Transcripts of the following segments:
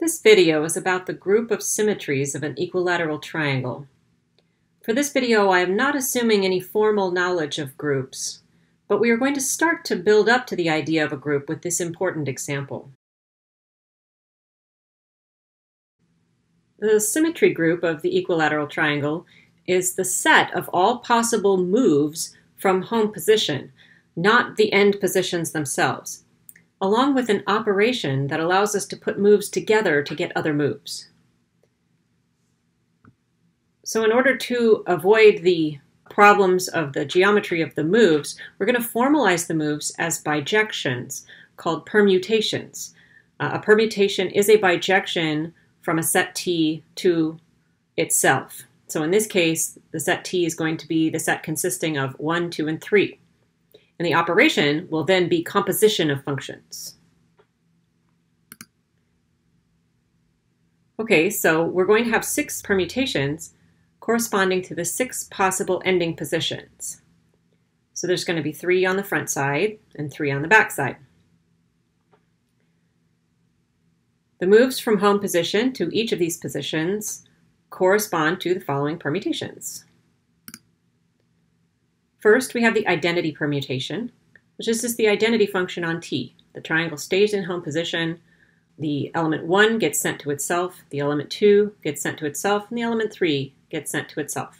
This video is about the group of symmetries of an equilateral triangle. For this video, I am not assuming any formal knowledge of groups, but we are going to start to build up to the idea of a group with this important example. The symmetry group of the equilateral triangle is the set of all possible moves from home position, not the end positions themselves, along with an operation that allows us to put moves together to get other moves. So in order to avoid the problems of the geometry of the moves, we're going to formalize the moves as bijections called permutations. A permutation is a bijection from a set T to itself. So in this case, the set T is going to be the set consisting of 1, 2, and 3. And the operation will then be composition of functions. Okay, so we're going to have 6 permutations corresponding to the 6 possible ending positions. So there's going to be 3 on the front side and 3 on the back side. The moves from home position to each of these positions correspond to the following permutations. First, we have the identity permutation, which is just the identity function on T. The triangle stays in home position, the element 1 gets sent to itself, the element 2 gets sent to itself, and the element 3 gets sent to itself.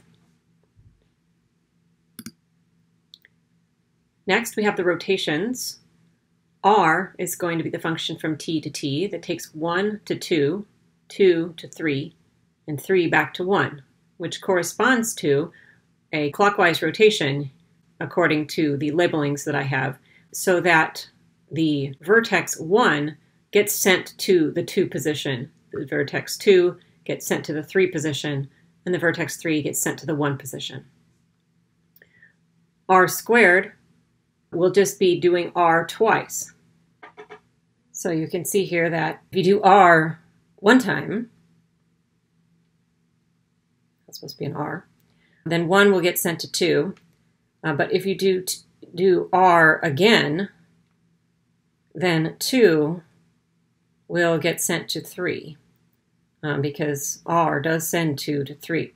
Next, we have the rotations. R is going to be the function from T to T that takes 1 to 2, 2 to 3, and 3 back to 1, which corresponds to a clockwise rotation according to the labelings that I have, so that the vertex 1 gets sent to the 2 position, the vertex 2 gets sent to the 3 position, and the vertex 3 gets sent to the 1 position. R squared will just be doing R twice. So you can see here that if you do R one time, that's supposed to be an R, then 1 will get sent to 2. But if you do R again, then 2 will get sent to 3, because R does send 2 to 3.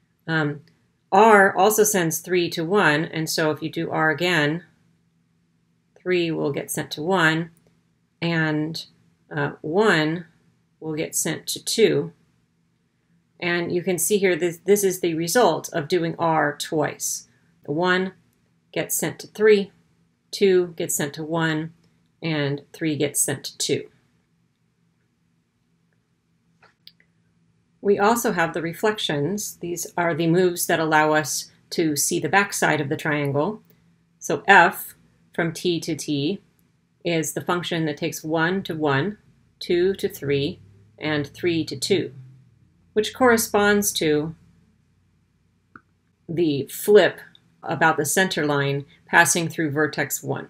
R also sends 3 to 1, and so if you do R again, 3 will get sent to 1, and 1 will get sent to 2. And you can see here this is the result of doing R twice. 1 gets sent to 3, 2 gets sent to 1, and 3 gets sent to 2. We also have the reflections. These are the moves that allow us to see the backside of the triangle. So F from T to T is the function that takes 1 to 1, 2 to 3, and 3 to 2, which corresponds to the flip about the center line passing through vertex 1.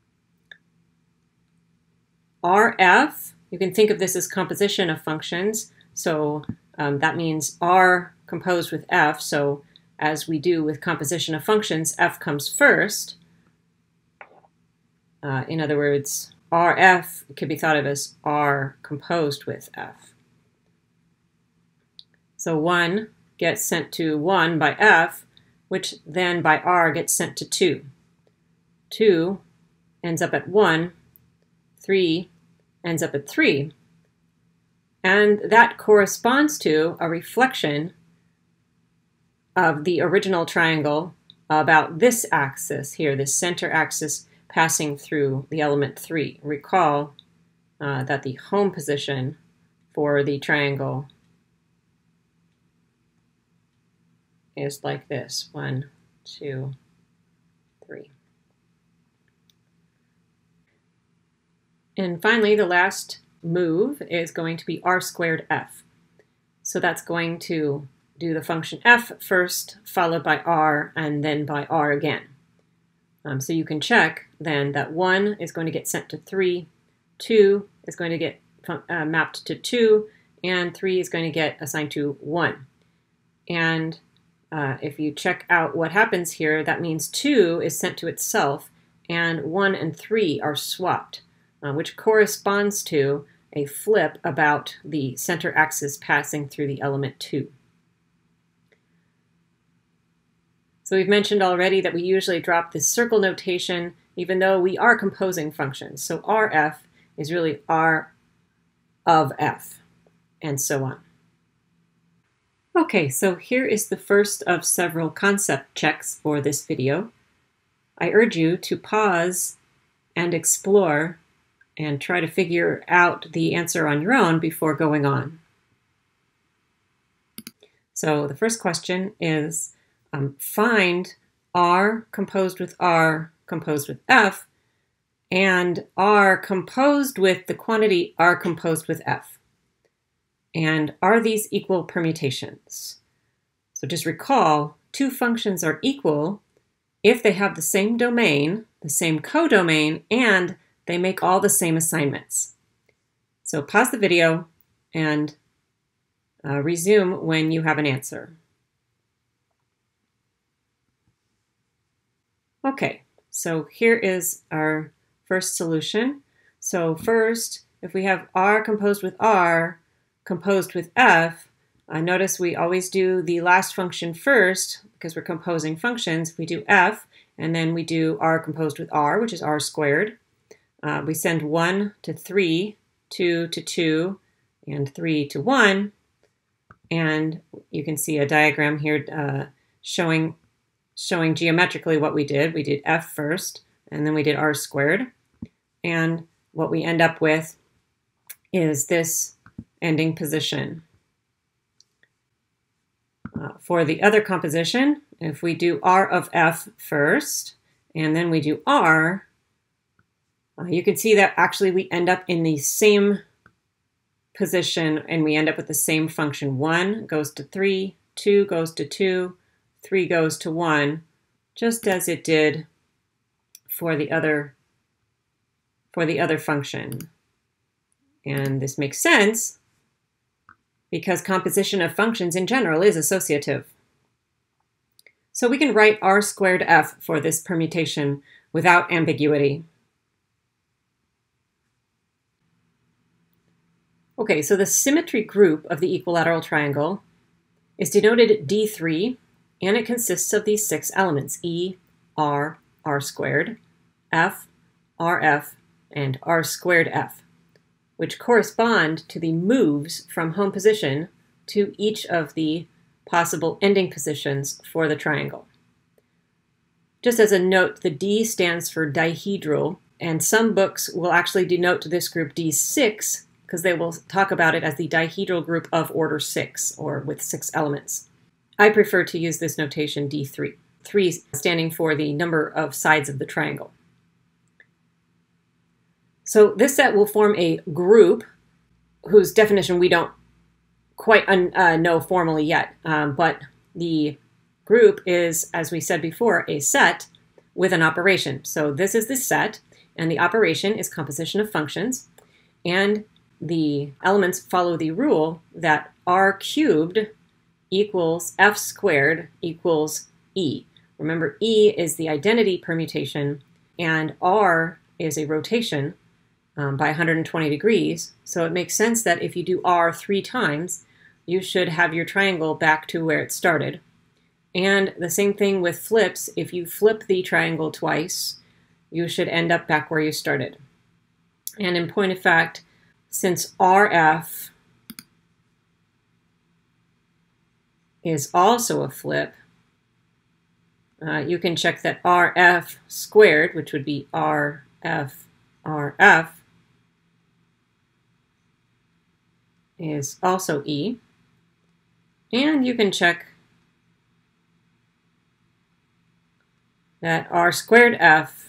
RF, you can think of this as composition of functions. So that means R composed with F. So as we do with composition of functions, F comes first. In other words, RF could be thought of as R composed with F. So 1 gets sent to 1 by F, which then by R gets sent to 2. 2 ends up at 1, 3 ends up at 3. And that corresponds to a reflection of the original triangle about this axis here, this center axis passing through the element 3. Recall that the home position for the triangle is like this, 1, 2, 3. And finally, the last move is going to be R squared F. So that's going to do the function F first, followed by R, and then by R again. So you can check then that 1 is going to get sent to 3, 2 is going to get mapped to 2, and 3 is going to get assigned to 1. And if you check out what happens here, that means 2 is sent to itself, and 1 and 3 are swapped, which corresponds to a flip about the center axis passing through the element 2. So we've mentioned already that we usually drop this circle notation even though we are composing functions. So RF is really R of F, and so on. Okay, so here is the first of several concept checks for this video. I urge you to pause and explore and try to figure out the answer on your own before going on. So the first question is, find R composed with R composed with F, and R composed with the quantity R composed with F. And are these equal permutations? So just recall, two functions are equal if they have the same domain, the same codomain, and they make all the same assignments. So pause the video and resume when you have an answer. Okay, so here is our first solution. So first, if we have R composed with R composed with F, notice we always do the last function first because we're composing functions. We do F, and then we do R composed with R, which is R squared. We send 1 to 3, 2 to 2, and 3 to 1. And you can see a diagram here showing geometrically what we did. We did F first, and then we did R squared. And what we end up with is this ending position. For the other composition, if we do R of F first, and then we do R, you can see that actually we end up in the same position, and we end up with the same function. 1 goes to 3, 2 goes to 2, 3 goes to 1, just as it did for the other function. And this makes sense because composition of functions in general is associative. So we can write R squared F for this permutation without ambiguity. Okay, so the symmetry group of the equilateral triangle is denoted D3, and it consists of these 6 elements: E, R, R squared, F, RF, and R squared F, which correspond to the moves from home position to each of the possible ending positions for the triangle. Just as a note, the D stands for dihedral, and some books will actually denote this group D6 because they will talk about it as the dihedral group of order 6, or with 6 elements. I prefer to use this notation D3, 3 standing for the number of sides of the triangle. So this set will form a group whose definition we don't quite know formally yet, but the group is, as we said before, a set with an operation. So this is the set, and the operation is composition of functions, and the elements follow the rule that R cubed equals F squared equals E. Remember, E is the identity permutation, and R is a rotation by 120 degrees. So it makes sense that if you do R 3 times, you should have your triangle back to where it started. And the same thing with flips. If you flip the triangle twice, you should end up back where you started. And in point of fact, since RF is also a flip, you can check that RF squared, which would be RF, RF, is also E. And you can check that R squared F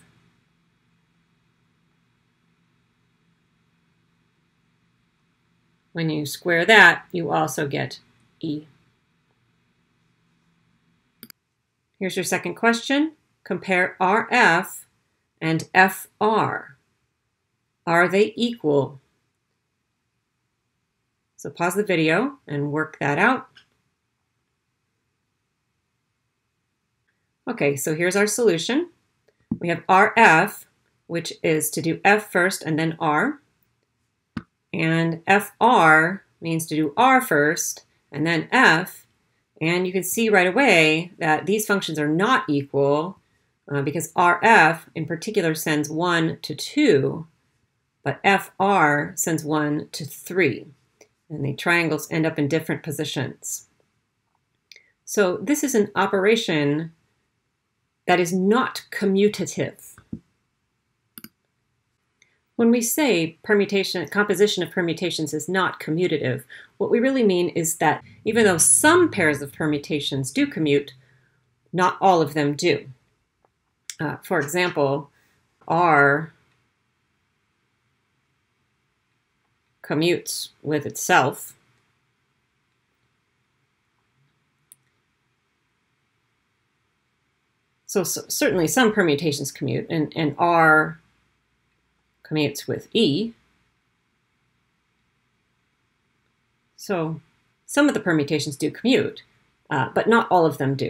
when you square that, you also get E. Here's your second question. Compare RF and FR. Are they equal? So pause the video and work that out. Okay, so here's our solution. We have RF, which is to do F first and then R. And FR means to do R first, and then F. And you can see right away that these functions are not equal because RF in particular sends 1 to 2, but FR sends 1 to 3. And the triangles end up in different positions. So this is an operation that is not commutative. When we say composition of permutations is not commutative, what we really mean is that even though some pairs of permutations do commute, not all of them do. For example, R commutes with itself. So certainly some permutations commute, and R commutes with E. So some of the permutations do commute, but not all of them do.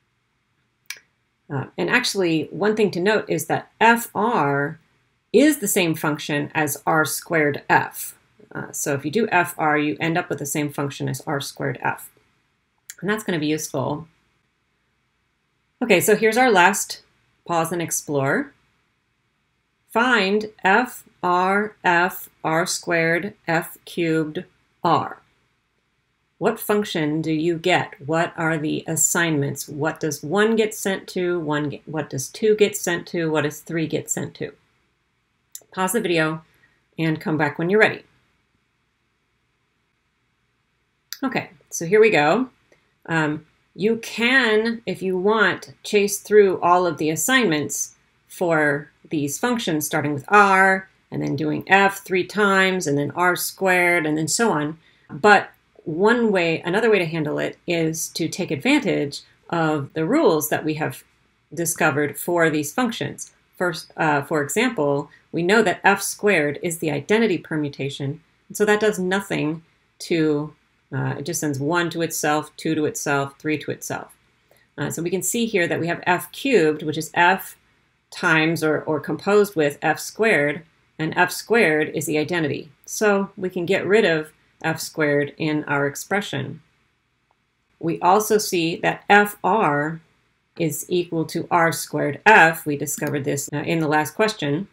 And actually, one thing to note is that FR is the same function as R squared F. So if you do FR, you end up with the same function as R squared F. And that's going to be useful. Okay, so here's our last pause and explore. Find F, R, F, R squared, F cubed, R. What function do you get? What are the assignments? What does 1 get sent to? What does 2 get sent to? What does 3 get sent to? Pause the video and come back when you're ready. Okay, so here we go. You can, if you want, chase through all of the assignments for these functions, starting with R, and then doing F 3 times, and then R squared, and then so on. But another way to handle it is to take advantage of the rules that we have discovered for these functions. First, for example, we know that F squared is the identity permutation, and so that does nothing to it just sends 1 to itself, 2 to itself, 3 to itself. So we can see here that we have F cubed, which is F times or composed with F squared, and F squared is the identity. So we can get rid of F squared in our expression. We also see that FR is equal to R squared F. We discovered this in the last question.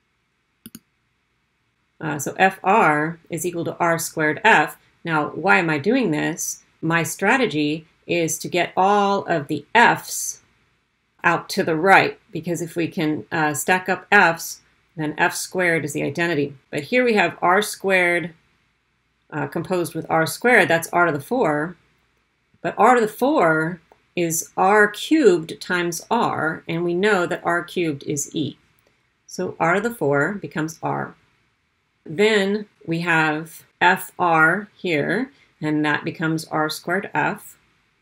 So FR is equal to R squared F. Now, why am I doing this? My strategy is to get all of the F's out to the right, because if we can stack up F's, then F squared is the identity. But here we have R squared composed with R squared, that's R to the 4. But R to the 4 is R cubed times R, and we know that R cubed is E. So R to the 4 becomes R. Then we have FR here, and that becomes R squared F.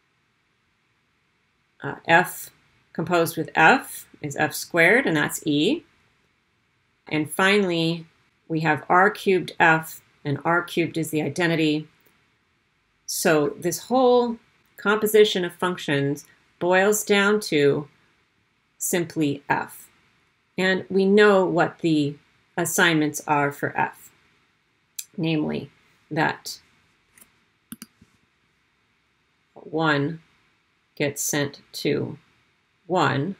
F composed with F is F squared, and that's E. And finally, we have R cubed F, and R cubed is the identity. So this whole composition of functions boils down to simply F. And we know what the assignments are for F, namely that 1 gets sent to 1,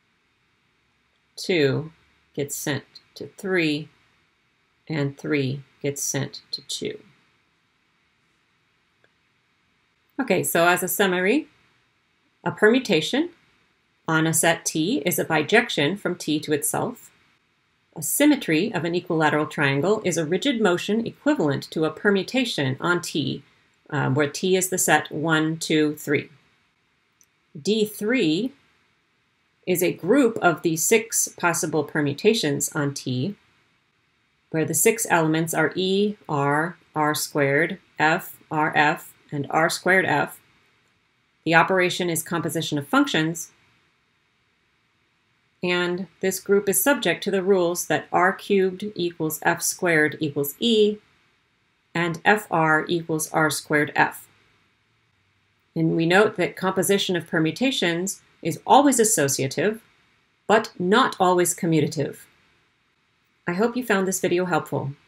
2 gets sent to 3, and 3 gets sent to 2. Okay, so as a summary, a permutation on a set T is a bijection from T to itself. A symmetry of an equilateral triangle is a rigid motion equivalent to a permutation on T, where T is the set 1, 2, 3. D3 is a group of the 6 possible permutations on T, where the 6 elements are E, R, R squared, F, RF, and R squared F. The operation is composition of functions, and this group is subject to the rules that R cubed equals F squared equals E, and FR equals R squared F. And we note that composition of permutations is always associative, but not always commutative. I hope you found this video helpful.